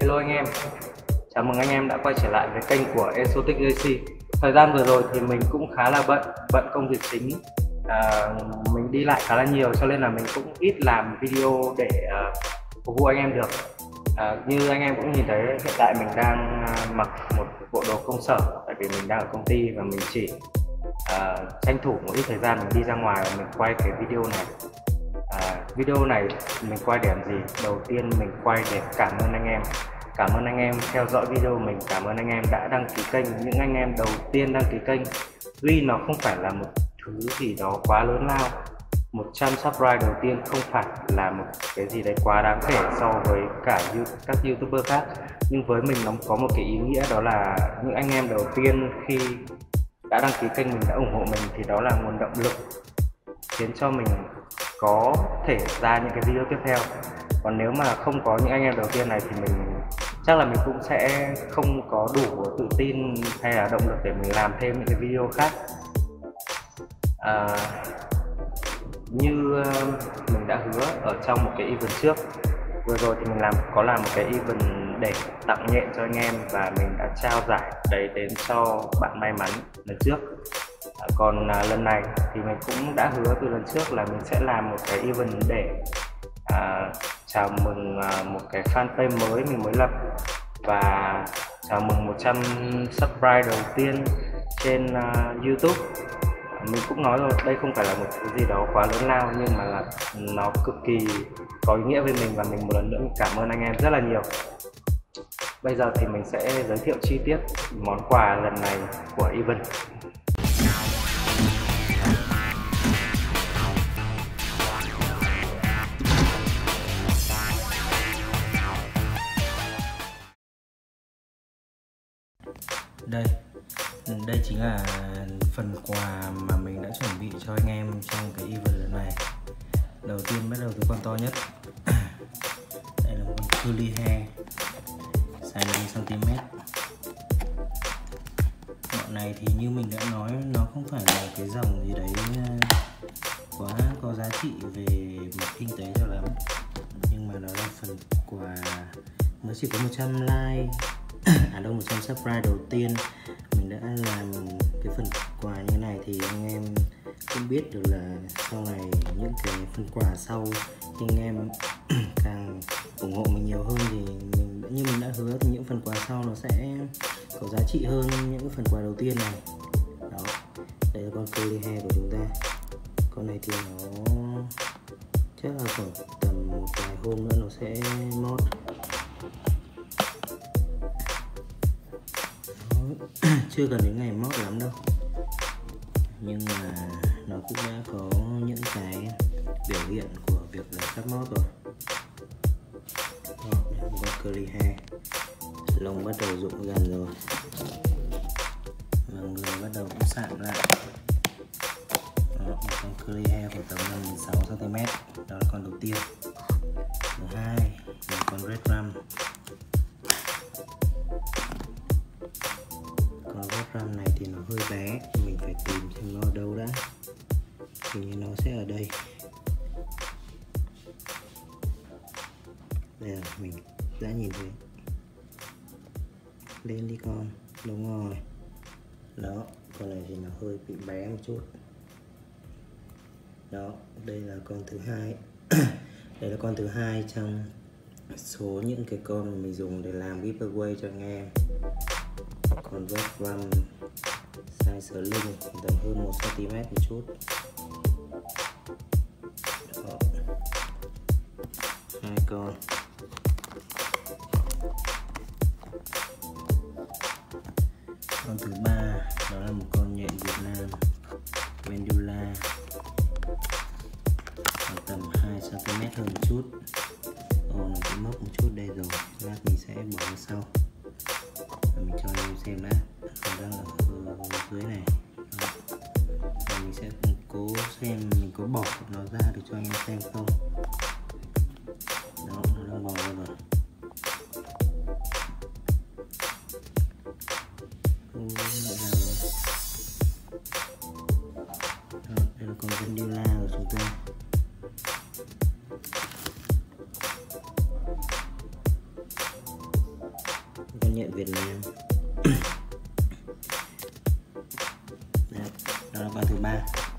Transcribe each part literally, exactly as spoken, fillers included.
Hello anh em, chào mừng anh em đã quay trở lại với kênh của Exotic Racing. Thời gian vừa rồi thì mình cũng khá là bận, bận công việc chính. à, Mình đi lại khá là nhiều cho nên là mình cũng ít làm video để uh, phục vụ anh em được. à, Như anh em cũng nhìn thấy hiện tại mình đang uh, mặc một bộ đồ công sở, tại vì mình đang ở công ty và mình chỉ uh, tranh thủ một ít thời gian mình đi ra ngoài và mình quay cái video này. À, video này mình quay để làm gì? Đầu tiên mình quay để cảm ơn anh em. Cảm ơn anh em theo dõi video mình. Cảm ơn anh em đã đăng ký kênh. Những anh em đầu tiên đăng ký kênh, tuy nó không phải là một thứ gì đó quá lớn lao, một trăm subscribe đầu tiên không phải là một cái gì đấy quá đáng kể so với cả các youtuber khác, nhưng với mình nó có một cái ý nghĩa, đó là những anh em đầu tiên khi đã đăng ký kênh mình, đã ủng hộ mình, thì đó là nguồn động lực khiến cho mình có thể ra những cái video tiếp theo. Còn nếu mà không có những anh em đầu tiên này thì mình chắc là mình cũng sẽ không có đủ tự tin hay là động lực để mình làm thêm những cái video khác. à, Như mình đã hứa ở trong một cái event trước vừa rồi thì mình làm có làm một cái event để tặng nhện cho anh em, và mình đã trao giải đấy đến cho bạn may mắn lần trước. À, còn à, lần này thì mình cũng đã hứa từ lần trước là mình sẽ làm một cái event để à, chào mừng à, một cái fanpage mới mình mới lập, và chào mừng một trăm subscribe đầu tiên trên uh, YouTube. À, mình cũng nói rồi, đây không phải là một cái gì đó quá lớn lao, nhưng mà là nó cực kỳ có ý nghĩa với mình, và mình một lần nữa mình cảm ơn anh em rất là nhiều. Bây giờ thì mình sẽ giới thiệu chi tiết món quà lần này của event. Đây, đây chính là phần quà mà mình đã chuẩn bị cho anh em trong cái event lần này. Đầu tiên bắt đầu từ con to nhất. Đây là một con curly hair size năm xăng ti mét. Bọn này thì như mình đã nói, nó không phải là cái dòng gì đấy quá có giá trị về mặt kinh tế cho lắm, nhưng mà nó là phần quà. Mới chỉ có một trăm like à đâu một trăm subscribe đầu tiên mình đã làm cái phần quà như này, thì anh em cũng biết được là sau này những cái phần quà sau thì anh em càng ủng hộ mình nhiều hơn, thì mình như mình đã hứa thì những phần quà sau nó sẽ có giá trị hơn những phần quà đầu tiên này. Đó, đây là con curly hair của chúng ta. Con này thì nó chắc là khoảng tầm một vài hôm nữa nó sẽ mót. Chưa cần đến ngày mót lắm đâu, nhưng mà nó cũng đã có những cái biểu hiện của việc là sắp mót rồi. Đó, một con curly hair, lông bắt đầu rụng gần rồi, và người bắt đầu cũng sạm lại. Đó, một con curly hair của tầm năm đến sáu xăng ti mét. Đó là con đầu tiên. Thứ hai là con red rum. Con red rum này thì nó hơi bé, mình phải tìm xem nó ở đâu đã. Hình như nó sẽ ở đây. Đây là mình đã nhìn thấy. Lên đi con. Đúng rồi. Đó, con này thì nó hơi bị bé một chút. Đó, đây là con thứ hai. Đây là con thứ hai trong số những cái con mà mình dùng để làm giveaway cho anh em. Con red rum size sling tầm hơn một xăng ti mét một chút. Đó, hai con. Con thứ ba đó là một con nhện Việt Nam Vendula, tầm hai xăng ti mét hơn một chút. Ồ, nó cũng mốc một chút đây rồi, lát mình sẽ bỏ vào sau. Và mình cho anh em xem đã, nó đang ở dưới này. Đó. Và mình sẽ cố xem mình có bỏ nó ra được cho anh em xem không. Đó, nó đang bò ra rồi. con nhện Việt Nam. Đấy, đó là con thứ ba.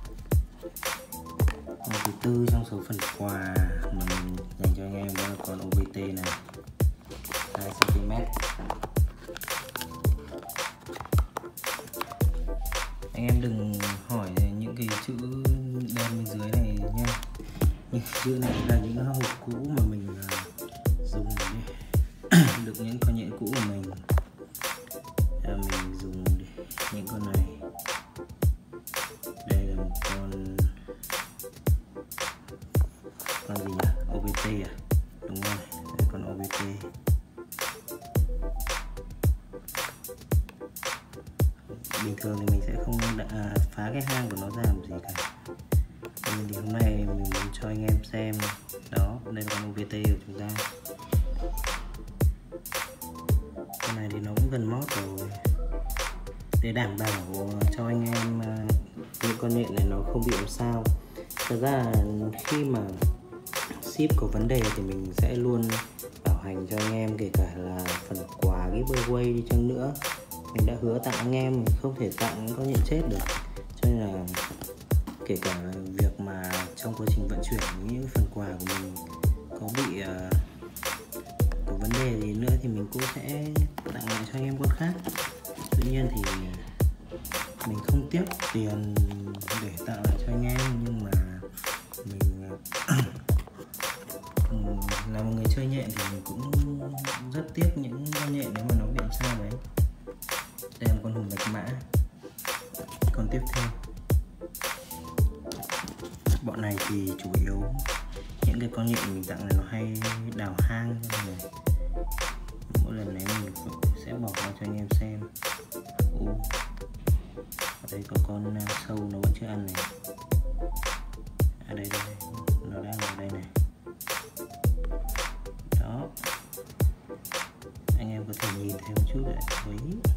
Con thứ tư trong số phần quà mà mình dành cho anh em đó là con ô bê tê này, hai xăng ti mét. Anh em đừng hỏi những cái chữ đen bên dưới này nha. Những chữ này là những hộp cũ mà mình dùng để được những con nhện cũ của mình. Là mình dùng để những con này. Đây là một con con gì nhỉ? ô bê tê à? Đúng rồi, đây con ô bê tê. Bình thường thì mình sẽ không đã, à, phá cái hang của nó ra làm gì cả. Nhưng thì hôm nay mình muốn cho anh em xem. Đó, đây là con ô bê tê của chúng ta. Con này thì nó cũng gần mót rồi. Để đảm bảo cho anh em uh, những con nhện này nó không bị làm sao. Thật ra là khi mà ship có vấn đề thì mình sẽ luôn bảo hành cho anh em, kể cả là phần quà giveaway đi chăng nữa. Mình đã hứa tặng anh em, mình không thể tặng con nhện chết được. Cho nên là kể cả việc mà trong quá trình vận chuyển những phần quà của mình có bị uh, có vấn đề gì nữa thì mình cũng sẽ tặng lại cho anh em con khác. Tuy nhiên thì mình không tiếc tiền để tặng lại cho anh em, nhưng mà mình là một người chơi nhện thì mình cũng rất tiếc những con nhện nếu mà nó bị làm sao đấy. Đây là một con hùng bạch mã. Còn tiếp theo, bọn này thì chủ yếu những cái con nhện mình tặng này nó hay đào hang này. Mỗi lần này mình sẽ bỏ ra cho anh em xem. Ồ, ở đây có con sâu nó vẫn chưa ăn này. À đây đây, nó đang ở đây này. Đó, anh em có thể nhìn thêm một chút lại với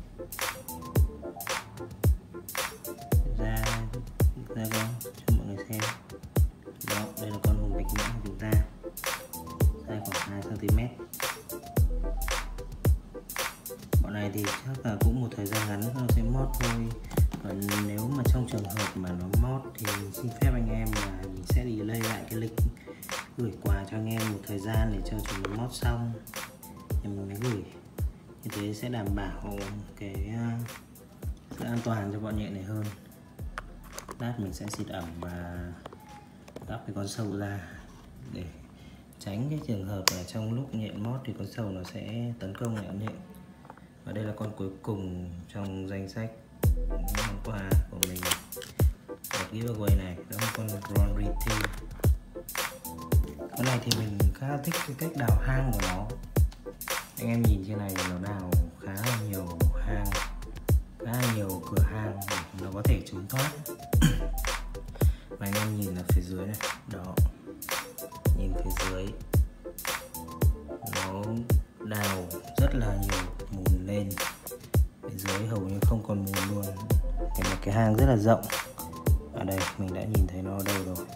ra ra con cho mọi người xem. Đó, đây là con hùng bạch mã của chúng ta, dài khoảng hai xăng ti mét. Bọn này thì chắc là cũng một thời gian ngắn nó sẽ mót thôi. Còn nếu mà trong trường hợp mà nó mót thì xin phép anh em là mình sẽ delay lại cái lịch gửi quà cho anh em một thời gian để cho chúng nó mót xong thì mình mới gửi. Như thế sẽ đảm bảo cái sự an toàn cho bọn nhện này hơn. Lát mình sẽ xịt ẩm và đắp cái con sâu ra để tránh cái trường hợp là trong lúc nhện mót thì con sâu nó sẽ tấn công lại nhện. Và đây là con cuối cùng trong danh sách những món quà của mình đợt giveaway này, đó là con Ron Ritty. Con này thì mình khá thích cái cách đào hang của nó. Anh em nhìn trên này nó đào khá là nhiều hang, khá là nhiều cửa hang để nó có thể trốn thoát. Và anh em nhìn ở phía dưới này, đó, nhìn phía dưới nó đào rất là nhiều mùn lên, phía dưới hầu như không còn mùn luôn. Cái một cái hang rất là rộng. Ở đây mình đã nhìn thấy nó ở đâu rồi.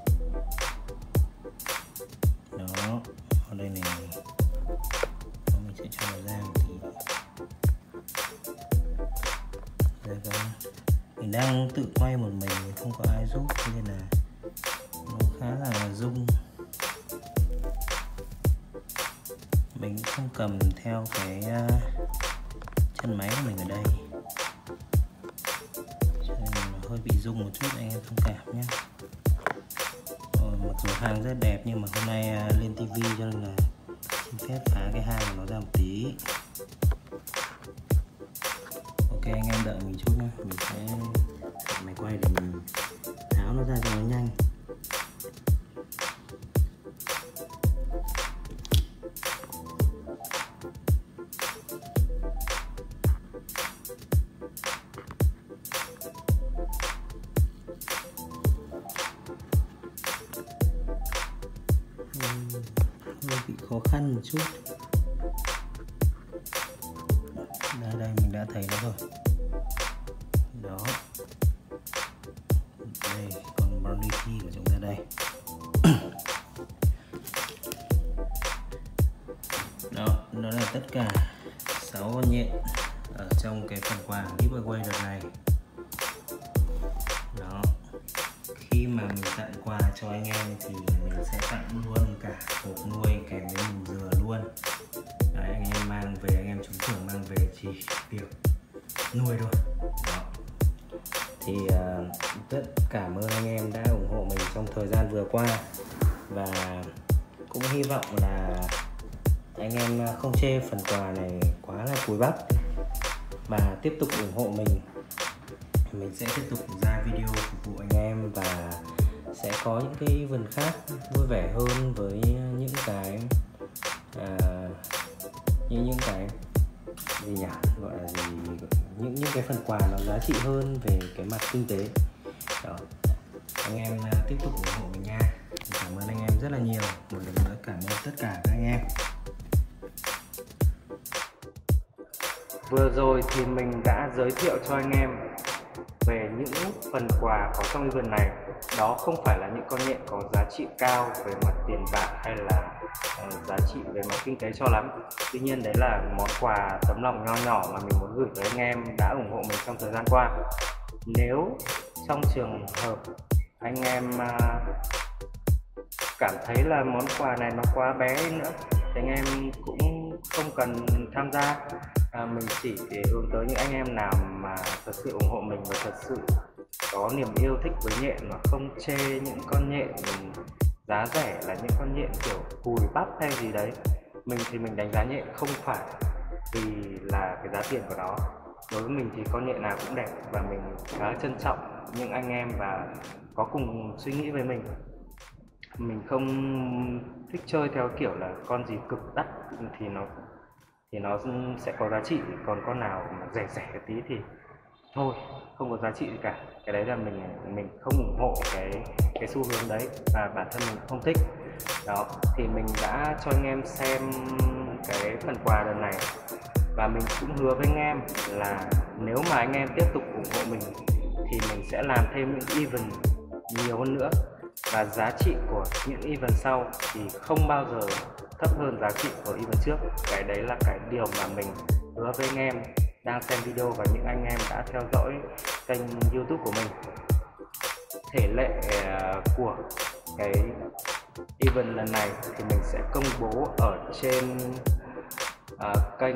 Đó, ở đây này, mình sẽ cho nó ra một tí. Đây các mình đang tự quay một mình, không có ai giúp nên là nó khá là rung. Mình cũng không cầm theo cái chân máy của mình ở đây, cho nên nó hơi bị rung một chút, anh em thông cảm nhé. Rồi, mặc dù hang rất đẹp nhưng mà hôm nay lên tivi cho nên là xin phép phá cái hang của nó ra một tí. Ok, anh em đợi mình chút nữa, mình sẽ máy quay để mình tháo nó ra cho nó nhanh. Hơi bị khó khăn một chút. Đây đây mình đã thấy nó rồi. Đó, đây con Brownie của chúng ta đây. Đó, đó là tất cả sáu con nhện ở trong cái phần quà giveaway đợt này. Đó, khi mà mình tặng quà cho anh em thì mình sẽ tặng luôn cả hộp nuôi kèm với mùng dừa luôn. Đấy, anh em mang về, anh em trúng thưởng mang về chỉ việc nuôi thôi. Đó. Thì uh, rất cảm ơn anh em đã ủng hộ mình trong thời gian vừa qua, và cũng hy vọng là anh em không chê phần quà này quá là cùi bắp và tiếp tục ủng hộ mình. Mình sẽ tiếp tục ra video phục vụ anh em và sẽ có những cái event khác vui vẻ hơn với những cái à, như những cái gì nhỉ, gọi là gì, những những cái phần quà nó giá trị hơn về cái mặt kinh tế. Đó, anh em tiếp tục ủng hộ mình nha. Cảm ơn anh em rất là nhiều. Một lần nữa cảm ơn tất cả các anh em. Vừa rồi thì mình đã giới thiệu cho anh em về những phần quà có trong event này. Đó không phải là những con nhện có giá trị cao về mặt tiền bạc hay là uh, giá trị về mặt kinh tế cho lắm. Tuy nhiên đấy là món quà tấm lòng nho nhỏ mà mình muốn gửi tới anh em đã ủng hộ mình trong thời gian qua. Nếu trong trường hợp anh em uh, cảm thấy là món quà này nó quá bé nữa thì anh em cũng không cần tham gia. À, mình chỉ hướng tới những anh em nào mà thật sự ủng hộ mình và thật sự có niềm yêu thích với nhện, mà không chê những con nhện giá rẻ là những con nhện kiểu cùi bắp hay gì đấy. Mình thì mình đánh giá nhện không phải vì là cái giá tiền của nó. Đối với mình thì con nhện nào cũng đẹp và mình khá trân trọng những anh em và có cùng suy nghĩ với mình. Mình không thích chơi theo kiểu là con gì cực đắt thì nó thì nó sẽ có giá trị, còn con nào mà rẻ rẻ tí thì thôi, không có giá trị gì cả. Cái đấy là mình mình không ủng hộ cái cái xu hướng đấy và bản thân mình không thích. Đó, thì mình đã cho anh em xem cái phần quà lần này và mình cũng hứa với anh em là nếu mà anh em tiếp tục ủng hộ mình thì mình sẽ làm thêm những event nhiều hơn nữa, và giá trị của những event sau thì không bao giờ thấp hơn giá trị của event trước. Cái đấy là cái điều mà mình hứa với anh em đang xem video và những anh em đã theo dõi kênh YouTube của mình. Thể lệ của cái event lần này thì mình sẽ công bố ở trên uh, kênh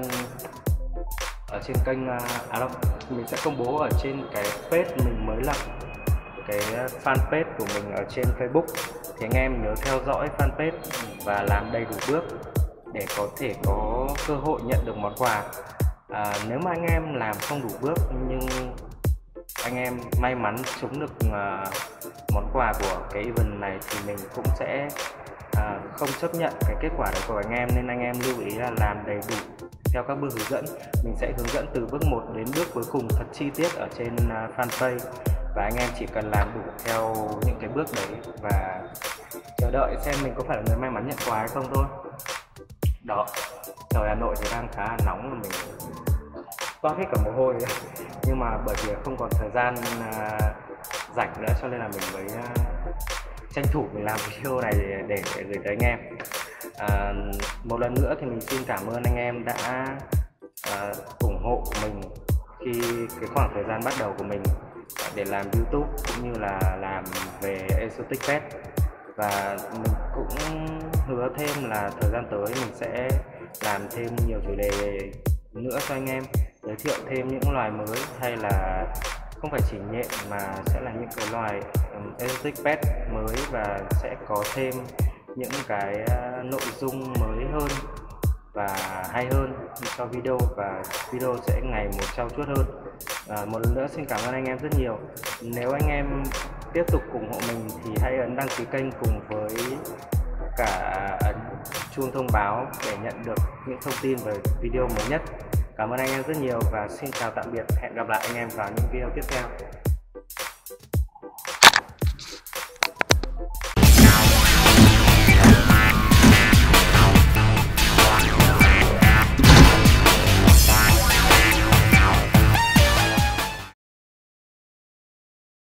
ở trên kênh uh, à đâu, mình sẽ công bố ở trên cái page mình mới lập, cái fanpage của mình ở trên Facebook. Thì anh em nhớ theo dõi fanpage và làm đầy đủ bước để có thể có cơ hội nhận được món quà. À, nếu mà anh em làm không đủ bước nhưng anh em may mắn trúng được uh, món quà của cái event này thì mình cũng sẽ uh, không chấp nhận cái kết quả đấy của anh em, nên anh em lưu ý là làm đầy đủ theo các bước hướng dẫn. Mình sẽ hướng dẫn từ bước một đến bước cuối cùng thật chi tiết ở trên uh, fanpage, và anh em chỉ cần làm đủ theo những cái bước đấy và chờ đợi xem mình có phải là người may mắn nhận quà hay không thôi. Đó, trời Hà Nội thì đang khá là nóng và mình toát hết cả mồ hôi nhưng mà bởi vì không còn thời gian uh, rảnh nữa cho nên là mình mới uh, tranh thủ mình làm video này để, để, để gửi tới anh em. Uh, một lần nữa thì mình xin cảm ơn anh em đã uh, ủng hộ mình khi cái khoảng thời gian bắt đầu của mình để làm YouTube cũng như là làm về Exotic Pet. Và mình cũng hứa thêm là thời gian tới mình sẽ làm thêm nhiều chủ đề nữa cho anh em, giới thiệu thêm những loài mới, hay là không phải chỉ nhện mà sẽ là những cái loài um, Exotic Pet mới, và sẽ có thêm những cái uh, nội dung mới hơn và hay hơn cho video, và video sẽ ngày một trau chuốt hơn. À, một lần nữa xin cảm ơn anh em rất nhiều. Nếu anh em tiếp tục ủng hộ mình thì hãy ấn đăng ký kênh cùng với cả ấn chuông thông báo để nhận được những thông tin về video mới nhất. Cảm ơn anh em rất nhiều và xin chào tạm biệt. Hẹn gặp lại anh em vào những video tiếp theo.